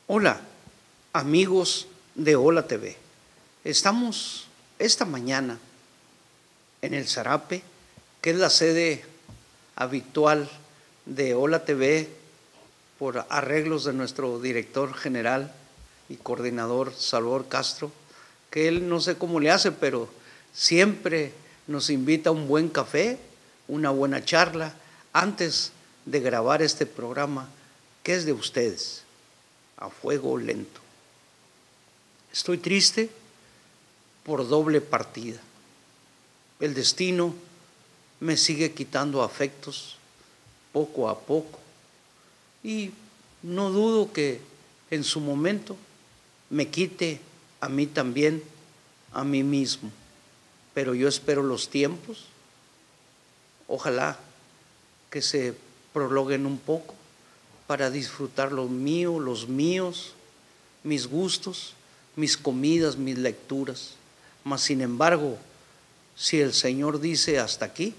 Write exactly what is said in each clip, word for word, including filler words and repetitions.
Hola, amigos de Hola T V. Estamos esta mañana en el Zarape, que es la sede habitual de Hola T V por arreglos de nuestro director general y coordinador Salvador Castro, que él no sé cómo le hace, pero siempre nos invita a un buen café, una buena charla, antes de grabar este programa que es de ustedes, a fuego lento. Estoy triste por doble partida. El destino me sigue quitando afectos poco a poco y no dudo que en su momento me quite a mí también, a mí mismo. Pero yo espero los tiempos, ojalá que se prolonguen un poco para disfrutar lo mío, los míos, mis gustos, mis comidas, mis lecturas. Mas sin embargo, si el Señor dice hasta aquí,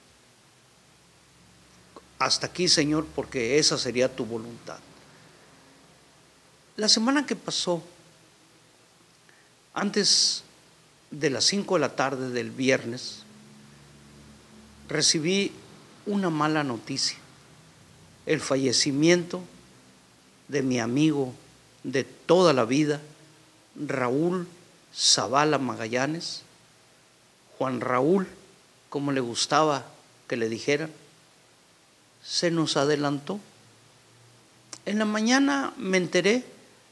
hasta aquí, Señor, porque esa sería tu voluntad. La semana que pasó, antes de las cinco de la tarde del viernes, recibí una mala noticia: el fallecimiento de mi amigo de toda la vida, Raúl Zavala Magallanes, Juan Raúl, como le gustaba que le dijeran. Se nos adelantó. En la mañana me enteré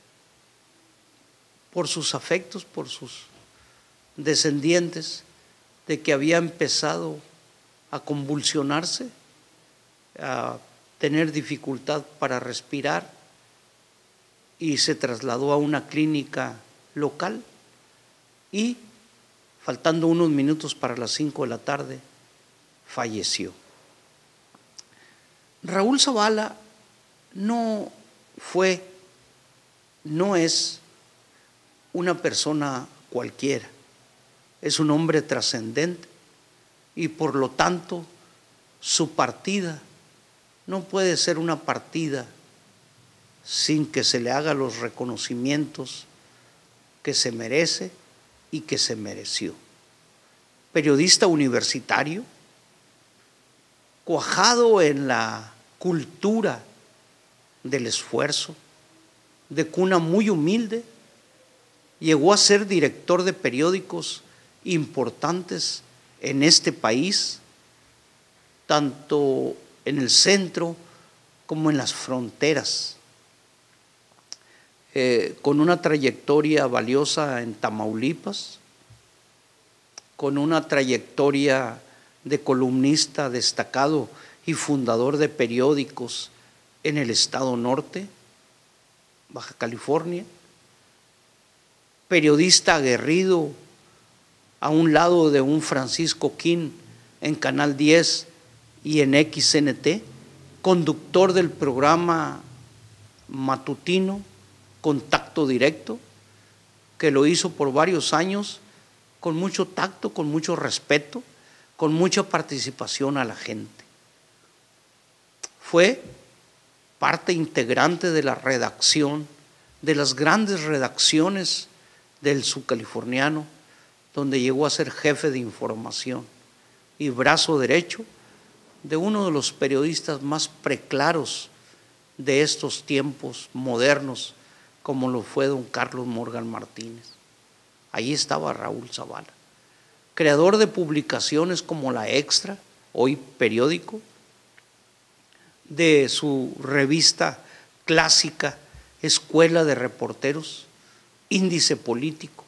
por sus afectos, por sus descendientes, de que había empezado a convulsionarse, a tener dificultad para respirar y se trasladó a una clínica local y, faltando unos minutos para las cinco de la tarde, falleció. Raúl Zavala no fue, no es una persona cualquiera, es un hombre trascendente y por lo tanto su partida no puede ser una partida sin que se le haga los reconocimientos que se merece y que se mereció. Periodista universitario, cuajado en la cultura del esfuerzo, de cuna muy humilde, llegó a ser director de periódicos importantes en este país, tanto en el centro como en las fronteras, eh, con una trayectoria valiosa en Tamaulipas, con una trayectoria de columnista destacado y fundador de periódicos en el estado norte, Baja California, periodista aguerrido a un lado de un Francisco Quín en Canal diez y en X N T, conductor del programa matutino Contacto Directo, que lo hizo por varios años con mucho tacto, con mucho respeto, con mucha participación a la gente. Fue parte integrante de la redacción, de las grandes redacciones del Subcaliforniano, donde llegó a ser jefe de información y brazo derecho de uno de los periodistas más preclaros de estos tiempos modernos, como lo fue don Carlos Morgan Martínez. Ahí estaba Raúl Zavala, creador de publicaciones como La Extra, hoy periódico, de su revista clásica Escuela de Reporteros, Índice Político,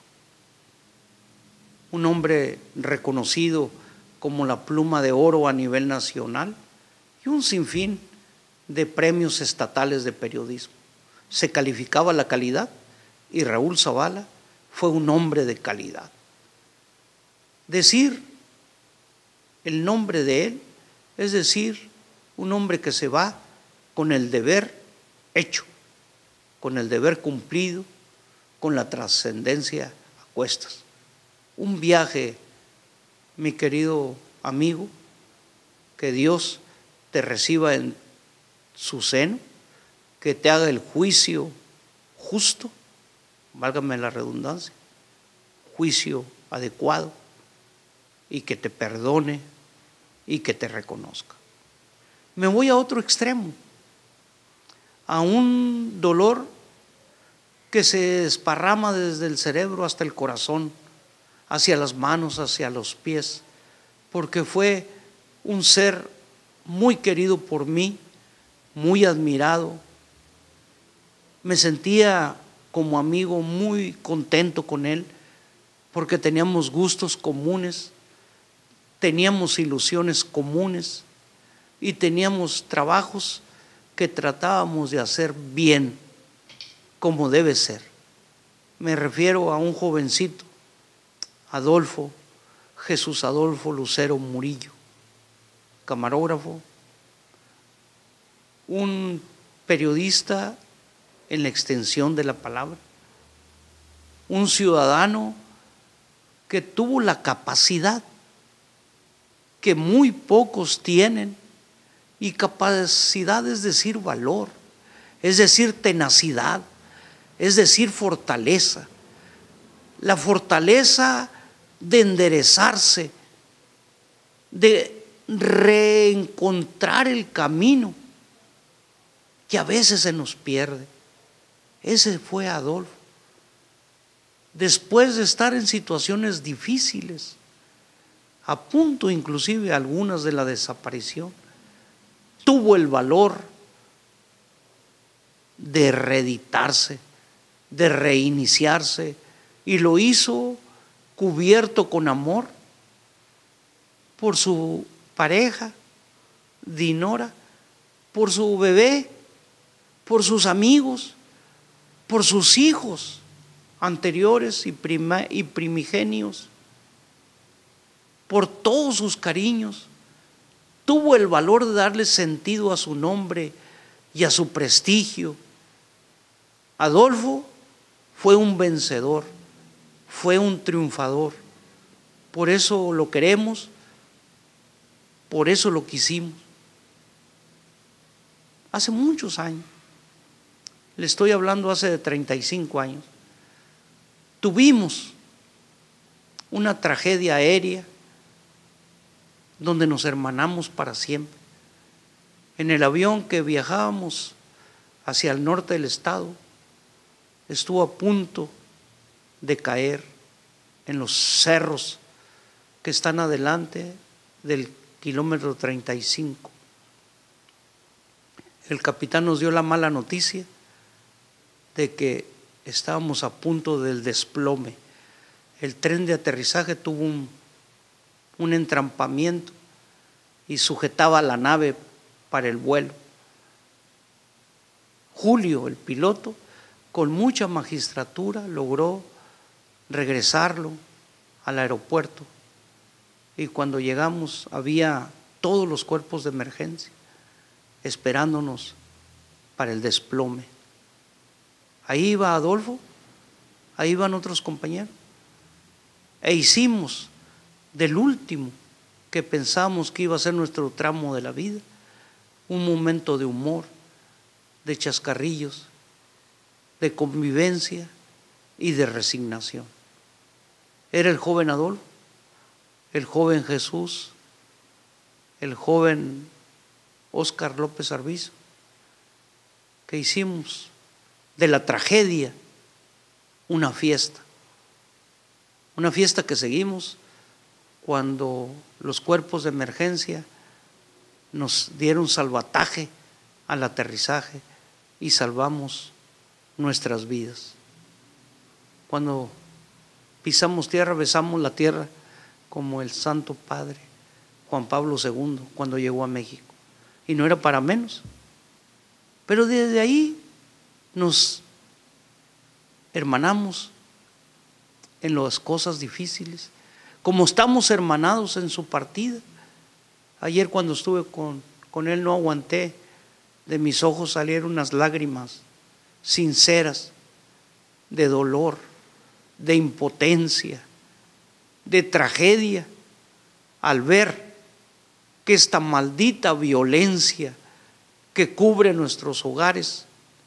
un hombre reconocido como la pluma de oro a nivel nacional y un sinfín de premios estatales de periodismo. Se calificaba la calidad y Raúl Zavala fue un hombre de calidad. Decir el nombre de él es decir un hombre que se va con el deber hecho, con el deber cumplido, con la trascendencia a cuestas. Un viaje, mi querido amigo, que Dios te reciba en su seno, que te haga el juicio justo, válgame la redundancia, juicio adecuado, y que te perdone y que te reconozca. Me voy a otro extremo, a un dolor que se desparrama desde el cerebro hasta el corazón, hacia las manos, hacia los pies, porque fue un ser muy querido por mí, muy admirado. Me sentía como amigo muy contento con él, porque teníamos gustos comunes, teníamos ilusiones comunes y teníamos trabajos que tratábamos de hacer bien, como debe ser. Me refiero a un jovencito, Adolfo, Jesús Adolfo Lucero Murillo, camarógrafo, un periodista en la extensión de la palabra, un ciudadano que tuvo la capacidad que muy pocos tienen, y capacidad es decir valor, es decir tenacidad, es decir fortaleza, la fortaleza de enderezarse, de reencontrar el camino que a veces se nos pierde. Ese fue Adolfo. Después de estar en situaciones difíciles, a punto inclusive algunas de la desaparición, tuvo el valor de reeditarse, de reiniciarse, y lo hizo cubierto con amor por su pareja, Dinora, por su bebé, por sus amigos, por sus hijos anteriores y, prima, y primigenios, por todos sus cariños. Tuvo el valor de darle sentido a su nombre y a su prestigio. Adolfo fue un vencedor, fue un triunfador. Por eso lo queremos, por eso lo quisimos. Hace muchos años, le estoy hablando hace de treinta y cinco años, tuvimos una tragedia aérea donde nos hermanamos para siempre. En el avión que viajábamos hacia el norte del estado, estuvo a punto de caer en los cerros que están adelante del kilómetro treinta y cinco. El capitán nos dio la mala noticia de que estábamos a punto del desplome. El tren de aterrizaje tuvo un, un entrampamiento y sujetaba la nave para el vuelo. Julio, el piloto, con mucha magistratura logró regresarlo al aeropuerto, y cuando llegamos había todos los cuerpos de emergencia esperándonos para el desplome. Ahí iba Adolfo, ahí iban otros compañeros, e hicimos del último que pensamos que iba a ser nuestro tramo de la vida un momento de humor, de chascarrillos, de convivencia y de resignación. Era el joven Adolfo, el joven Jesús, el joven Óscar López Arbizu, que hicimos de la tragedia una fiesta, una fiesta que seguimos cuando los cuerpos de emergencia nos dieron salvataje al aterrizaje y salvamos nuestras vidas. Cuando pisamos tierra, besamos la tierra como el Santo Padre Juan Pablo segundo cuando llegó a México, y no era para menos. Pero desde ahí nos hermanamos en las cosas difíciles, como estamos hermanados en su partida. Ayer cuando estuve con, con él no aguanté, de mis ojos salieron unas lágrimas sinceras de dolor, de impotencia, de tragedia, al ver que esta maldita violencia que cubre nuestros hogares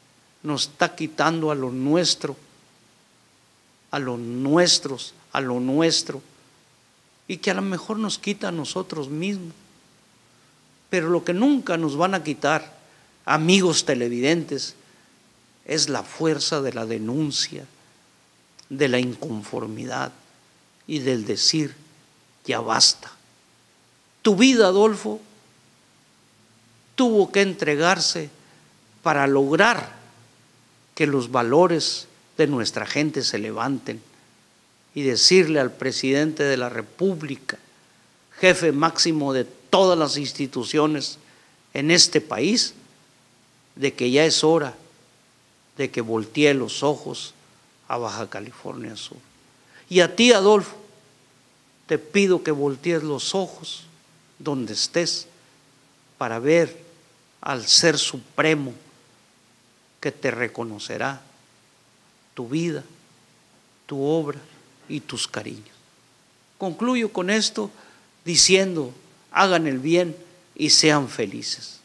nos está quitando a lo nuestro, a los nuestros, a lo nuestro, y que a lo mejor nos quita a nosotros mismos. Pero lo que nunca nos van a quitar, amigos televidentes, es la fuerza de la denuncia, de la inconformidad y del decir, ya basta. Tu vida, Adolfo, tuvo que entregarse para lograr que los valores de nuestra gente se levanten y decirle al presidente de la República, jefe máximo de todas las instituciones en este país, de que ya es hora de que voltee los ojos a Baja California Sur. Y a ti, Adolfo, te pido que voltees los ojos donde estés para ver al Ser Supremo que te reconocerá tu vida, tu obra y tus cariños. Concluyo con esto diciendo, hagan el bien y sean felices.